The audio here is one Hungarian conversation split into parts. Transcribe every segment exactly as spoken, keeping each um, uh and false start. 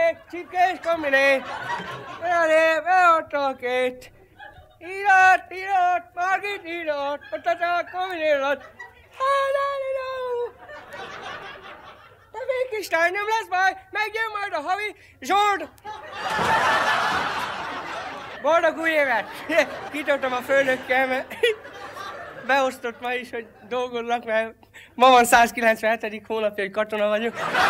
Csipkék, csipkés kombiné! Belép, beadtak itt! Irat, irat, Margit irat, patata kombinélat! Háláliló! De még kis lány, nem lesz baj, megjön majd a havi Zsold! Boldog új évet! Kitöltöm a főnökkel, mert beosztott ma is, hogy dolgoznak, mert ma van százkilencvenhetedik hónapja, hogy katona vagyok.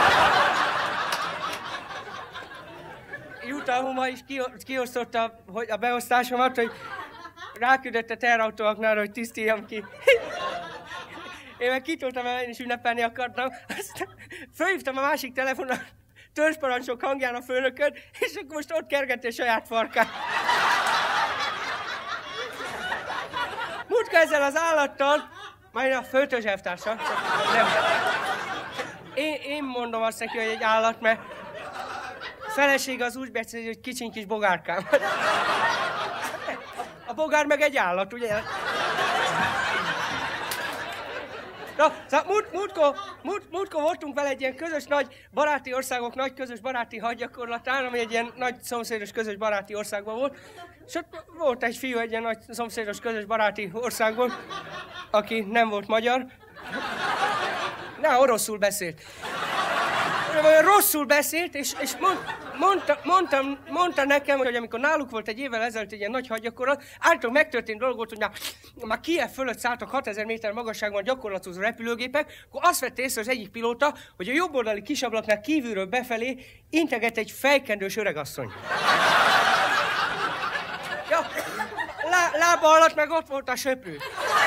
Jutta Huma is kiosztotta hogy a beosztásomat, hogy ráküldött a terautóaknál, hogy tisztíjam ki. Én meg kitoltam, mert én is ünnepelni akartam. Aztán fölhívtam a másik telefonon, törzsparancsok hangján a főnököt, és akkor most ott kergeti a saját farkát. Mutka ezzel az állattal, majd a főtörzselvtársa. Én, én mondom azt neki, hogy egy állat, mert a feleség az úgy beszél, hogy kicsiny kis bogárkám. A bogár meg egy állat, ugye? Na, szóval múlt, múltkor, múlt, múltkor voltunk vele egy ilyen közös nagy baráti országok, nagy közös baráti hadgyakorlatán, ami egy ilyen nagy szomszédos közös baráti országban volt. És ott volt egy fiú egy ilyen nagy szomszédos közös baráti országban, aki nem volt magyar. Na, oroszul beszélt. Rosszul beszélt, és, és mond, mondta, mondtam, mondta nekem, hogy amikor náluk volt egy évvel ezelőtt egy ilyen nagy hadgyakorlat, általában megtörtént dolog volt, hogy már, már Kijev fölött szálltak hatezer méter magasságban gyakorlatozó repülőgépek, akkor azt vette észre az egyik pilóta, hogy a jobboldali kisablaknál kívülről befelé integet egy fejkendős öregasszony. Ja, lá, lába alatt meg ott volt a söprű.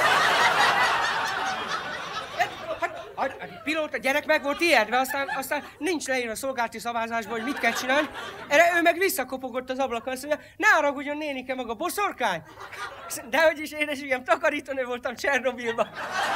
A, a pilóta gyerek meg volt ijedve, aztán, aztán nincs leírva a szolgálati szabályzásban, hogy mit kell csinálni. Erre ő meg visszakopogott az ablakon, azt mondja, ne haragudjon nénike maga boszorkány. Dehogy is édességem, takarítónő voltam Csernobilban.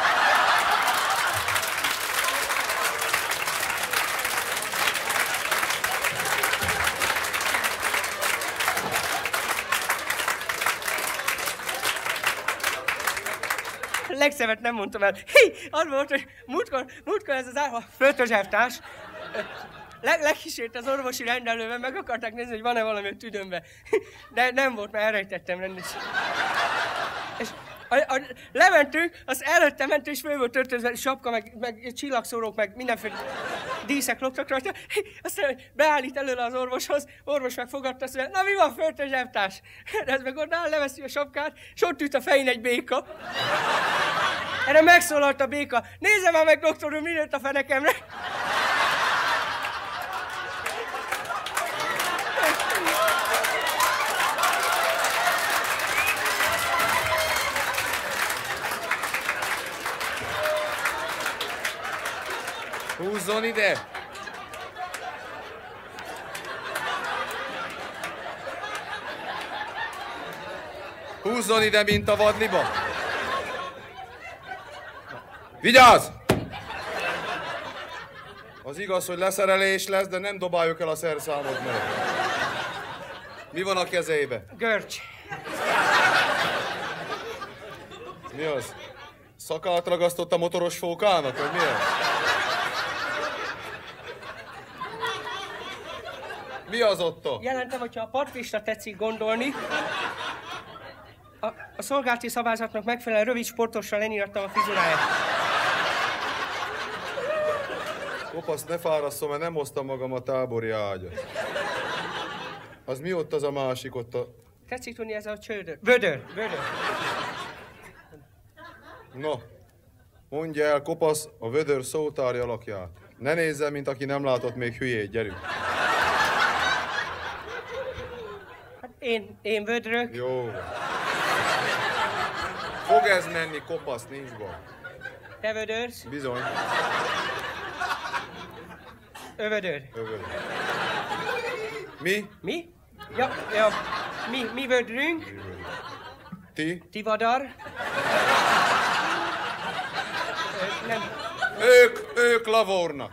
Legszebbet nem mondtam el. Hi, az volt, hogy múltkor, múltkor ez az a főtörzselvtárs le, lekísért az orvosi rendelőben, meg akarták nézni, hogy van-e valami a tüdőmben. De nem volt, mert elrejtettem rendesen. És a, a, lementünk, az előtte ment, és föl volt törtözve, sapka, meg, meg csillagszórók, meg mindenféle díszek loptak rajta. Aztán beállít előle az orvoshoz, orvos megfogadta, azt mondja, na mi van, főtörzselvtárs? Ez meg ott áll, leveszi a sapkát, és ott üt a fején egy béka. Erre megszólalt a béka, nézze már meg, doktor úr, mi nőtt a fenekemre? Húzzon ide! Húzzon ide, mint a vadliba! Vigyázz! Az igaz, hogy leszerelés lesz, de nem dobáljuk el a szerszámot meg. Mi van a kezeibe? Görcs. Mi az? Szakát ragasztott a motoros fókának, vagy mi ez? Mi az ott? Jelentem, hogyha a partvisra tetszik gondolni, a, a szolgálati szabályzatnak megfelelően rövid sportossal lenírattam a frizuráját. Kopasz, ne fárasszom, mert nem hoztam magam a tábori ágyat. Az mi ott az a másik ott a... Tetszik tudni, ez a csődör. Vödör, vödör. No, mondja el, kopasz, a vödör szótárja alakját. Ne nézzen, mint aki nem látott még hülyét, gyerünk. Én, én vödrök. Jó. Fog ez menni, kopasz, nincs baj. Te vödörsz? Bizony. Övödör. Övödör. Mi? Mi? Ja, ja. Mi, mi vödrünk? Ti? Ti vadar? Ö, nem. Ők, ők lavornak.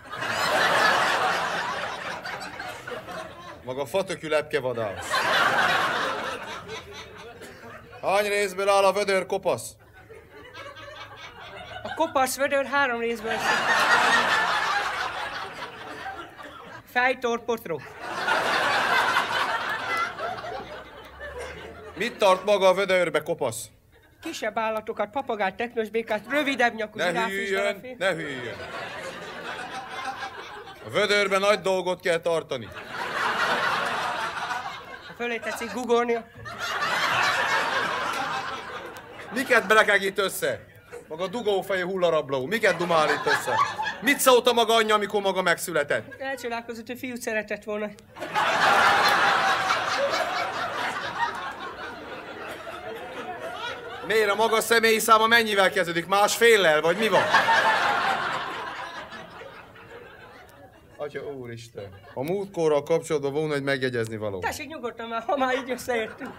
Maga fatökű lepkevadász. Hány részből áll a vödör, kopasz? A kopasz vödör három részből. Fejtor, potró. Mit tart maga a vödörbe, kopasz? Kisebb állatokat, papagájt, teknősbékát, rövidebb nyakú Ne zsiráf is hűljön, belefér. ne hűljön. A vödörben nagy dolgot kell tartani. Ha fölé tetszik gugolnia. Miket brekeg itt össze? Maga dugófejű hullarabló. Miket dumál itt össze? Mit szólt a maga anyja, amikor maga megszületett? Elcsodálkozott, hogy fiút szeretett volna. Miért a maga személyi száma mennyivel kezdődik? Másféllel, vagy mi van? Atya úristen, a múltkorral kapcsolatban volna egy megjegyezni való. Tessék nyugodtan már, ha már így összeértünk.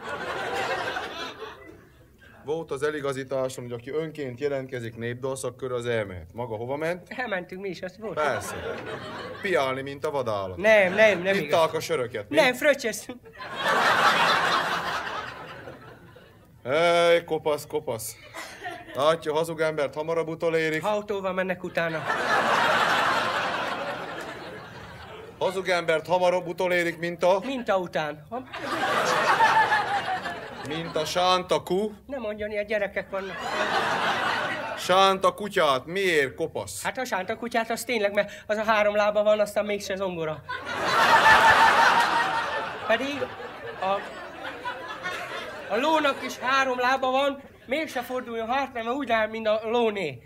Volt az eligazításom, hogy aki önként jelentkezik népdalszakkörre, az elmehet. Maga hova ment? Elmentünk mi is, azt volt. Persze. Piálni, mint a vadállat. Nem, nem, nem igaz. Itták a söröket, mi? Nem, fröccsöztünk. Hely, kopasz, kopasz. Látja, hazug embert hamarabb utolérik. Autóval mennek utána. Hazug embert hamarabb utolérik, mint a... Minta után. Ha? Mint a sánta ku. Nem mondjon, ilyen gyerekek vannak. Sánta kutyát. Miért, kopasz? Hát a sánta kutyát az tényleg, mert az a három lába van, aztán mégse zongora. Pedig a, a lónak is három lába van, mégse forduljon hátra, mert úgy áll, mint a lóné.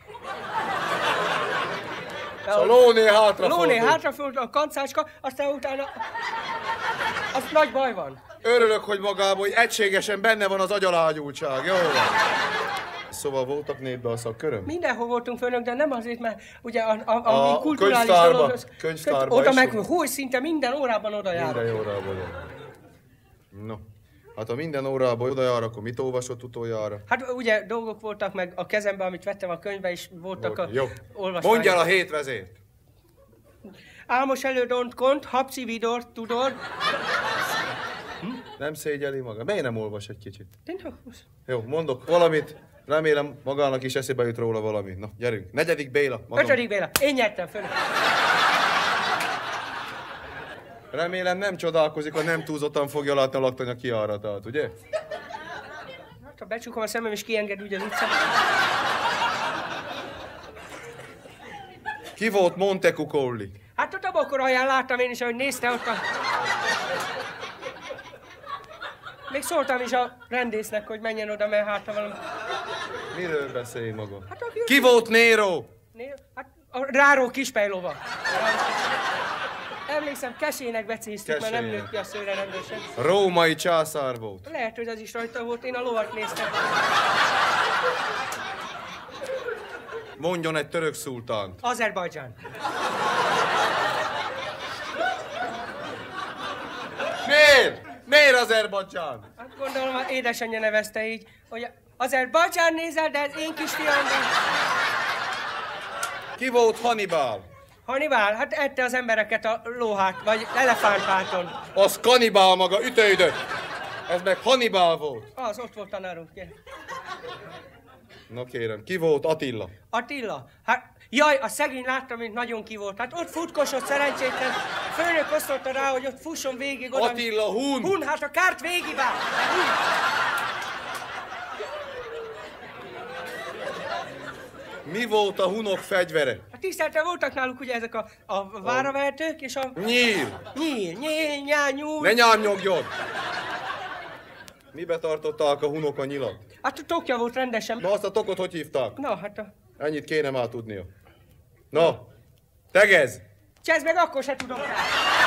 A lóné hátrafordul. Lóné hátrafordul, a kancácska, aztán utána... Az nagy baj van. Örülök, hogy magában, hogy egységesen benne van az agyalágyultság. Jó van. Szóval voltak népdalszakköröm? Mindenhol voltunk főnök, de nem azért, mert ugye a, a, a, A a kulturális könyvtárba, dolog, az- könyvtárba könyv- oda is meg, volt? hogy szinte minden órában oda járok. Minden órában. No. Hát ha minden órában oda jár, akkor mit olvasott utoljára? Hát ugye dolgok voltak, meg a kezemben, amit vettem a könyvbe, is voltak a Jó. olvasmányok. Mondj el a hét vezért. Álmos elődont kont, hapci vidort, tudor. Nem szégyeli maga. Miért nem olvas egy kicsit? Tényleg? Jó, mondok valamit. Remélem magának is eszébe jut róla valami. Na, gyerünk. Negyedik Béla. Magam. Ötödik Béla. Én nyertem föl. Remélem nem csodálkozik, hogy nem túlzottan fogja látni a laktanya kiáratát, ugye? Hát, ha becsukom a szemem és kienged úgy az utcán. Ki volt Montecuccoli? Hát ott a bokoraján láttam én is, ahogy nézte ott a... Még szóltam is a rendésznek, hogy menjen oda, mert hát ha valami... Miről beszélj maga? Hát aki... Ki volt Nero? Né- Hát a ráró kispejlova. Emlékszem, kesének becéztük, mert nem Kesélynek. nőtt ki a szőre rendesen. Római császár volt. Lehet, hogy az is rajta volt, én a lovat néztem. Mondjon egy török szultánt. Azerbajdzsán. Miért? Miért Azerbajdzsán? Hát gondolom, az édesanyja nevezte így, hogy Azerbajdzsán nézel, de ez én kisfiam. Ki volt Hannibal? Hannibal, hát ette az embereket a lóhát, vagy elefántháton. Az kannibál maga, ütődött. Ez meg Hannibal volt. Az, ott volt tanárunk. Kérem. Na kérem, ki volt Attila? Attila, hát jaj, a szegény láttam, mint nagyon ki volt. Hát ott futkosott szerencsétlen. A főnök osztotta rá, hogy ott fusson végig oda. Attila Hun. Hun, hát a kárt végigvár. Mi volt a hunok fegyvere? A tisztelten voltak náluk ugye ezek a, a váravertők és a... Nyír. Nyíl, nyíl, nyál, nyúl. Ne nyárnyogjon! Mibe tartották a hunok a nyilat? Hát a tokja volt rendesen. Na azt a tokot hogy hívták? Na, hát a... Ennyit kéne már tudnia. Na, tegezz! Csezd meg, akkor se tudom rá.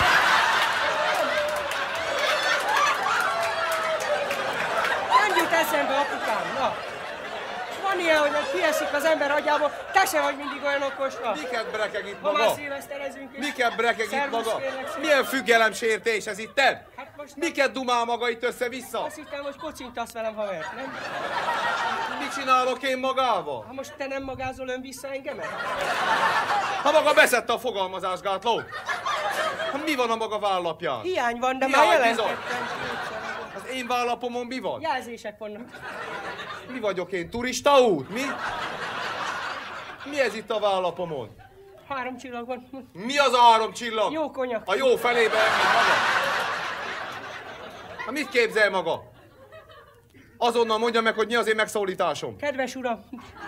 Nem jut eszembe, apukám, na. Van ilyen, hogy kiesik az ember agyából, te se vagy mindig olyan okos, na. Miket brekeg itt Ha már maga? szilveszterezünk is. Miket brekeg itt Szervusz, maga? kérlek szépen. Milyen függelemsértés ez itt? Hát most nem. Miket dumál maga itt össze-vissza? Azt hittem, hogy kocintasz velem, haver, nem? Mit csinálok én magával? Ha most te nem magázol ön vissza engemet? Ha maga beszedte a fogalmazásgátlót? Ha mi van a maga vállapján? Hiány van, de Hiány már bizony. jelentettem. Az én vállapomon mi van? Jelzések vannak. Mi vagyok én? Turista út? Mi? Mi ez itt a vállapomon? Három csillag van. Mi az a három csillag? Jó konyak. A jó felébe említ maga. Ha mit képzel maga? Azonnal mondja meg, hogy mi az én megszólításom. Kedves uram,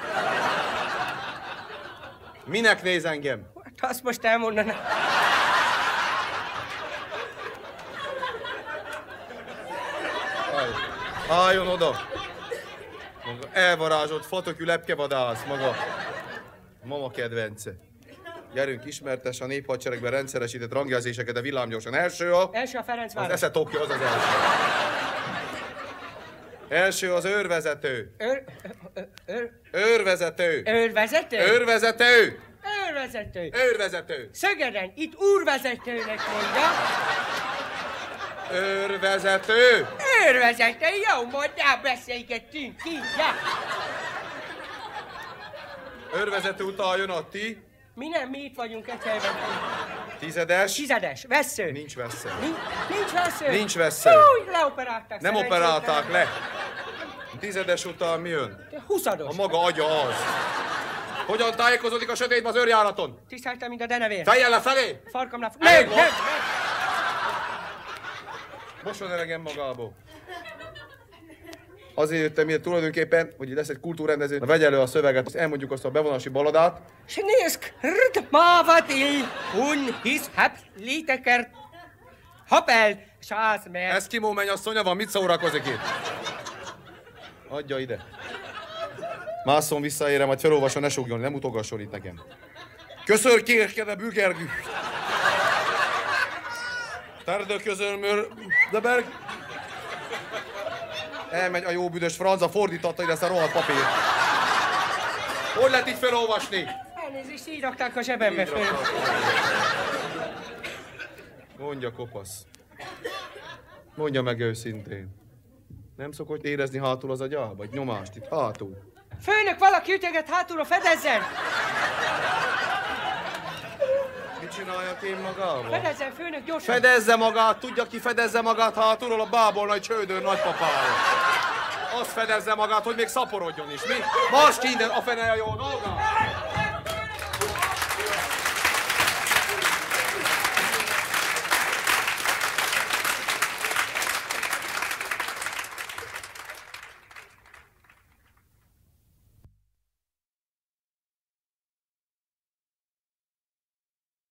Minek néz engem? hát azt most elmondaná. Álljon oda! Maga elvarázsolt fatökű lepkevadász, maga mama kedvence. Gyerünk, ismertess a néphadseregben rendszeresített rangjelzéseket a villámgyorsan. Első a... Első a Az Ferencváros. esze tokja, az az első. Első az őrvezető. Őr... Őr... Őrvezető. Őrvezető? Őrvezető. Őrvezető. Őrvezető. Szögeden, itt úrvezetőnek mondja. Őrvezető. Őrvezető, jó, majd beszélgettünk ki, ja. Őrvezető utaljon a ti. Mi nem, mi itt vagyunk egy helyben. Tizedes. Tizedes, vessző. Nincs vesző. Nincs, nincs vessző. Nincs vessző. Fúj, leoperálták. Nem szerencsétlen. operálták le. Tizedes után mi jön? Huszados. A maga agya az. Hogyan tájékozódik a sötétben az őrjáraton? Tiszteltem, mint a denevér. Fejjel lefelé! Farkamnál... Elég Nem, volt. nem, nem. Mosson elegem magából. Azért jöttem ide tulajdonképpen, hogy itt lesz egy kultúrrendező. Na, vegye elő a szöveget, azt elmondjuk azt a bevonási baladát. Snészk, rd, mávati, hun, hisz, hep, lítekert, hapel, sászmer. Eszkimó mennyasszonya van, mit szórakozik itt? Adja ide. Másszon vissza érem, majd felolvasson, ne sugjon, nem utogasson itt nekem. Köször kérkede bügergű. Terdő közölmör, de berg. Elmegy a jó büdös franza, fordította ide ezt a rohadt papírt. Hogy lehet így felolvasni? Elnézést, így rakták a zsebembe föl. Mondja, kopasz. Mondja meg őszintén. Nem szokott érezni hátul az agyába, vagy nyomást itt hátul? Főnök, valaki üteget hátulra, fedezzen! Mit csináljak én magával? Fedezzen, főnök, gyorsan! Fedezze magát, tudja ki fedezze magát hátulról, a bából nagy csődör nagypapája. Azt fedezze magát, hogy még szaporodjon is, mi? Most ki innen, a fene a jó dolga!